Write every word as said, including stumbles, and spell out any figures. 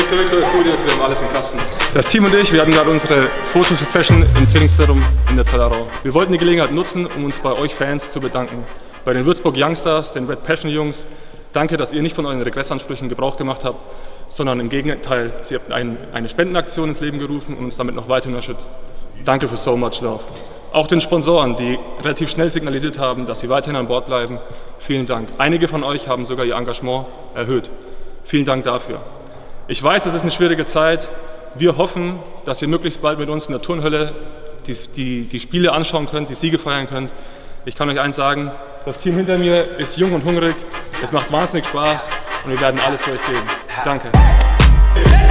Victor, Victor ist gut, jetzt wir haben alles im Kasten. Das Team und ich, wir hatten gerade unsere Fotosession im Trainingszentrum in der Zellerau. Wir wollten die Gelegenheit nutzen, um uns bei euch Fans zu bedanken. Bei den Würzburg Youngstars, den Red Passion Jungs, danke, dass ihr nicht von euren Regressansprüchen Gebrauch gemacht habt, sondern im Gegenteil, sie habt ein, eine Spendenaktion ins Leben gerufen und uns damit noch weiter unterstützt. Danke für so much love. Auch den Sponsoren, die relativ schnell signalisiert haben, dass sie weiterhin an Bord bleiben, vielen Dank. Einige von euch haben sogar ihr Engagement erhöht. Vielen Dank dafür. Ich weiß, es ist eine schwierige Zeit. Wir hoffen, dass ihr möglichst bald mit uns in der Turnhalle die, die, die Spiele anschauen könnt, die Siege feiern könnt. Ich kann euch eins sagen, das Team hinter mir ist jung und hungrig, es macht wahnsinnig Spaß und wir werden alles für euch geben. Danke.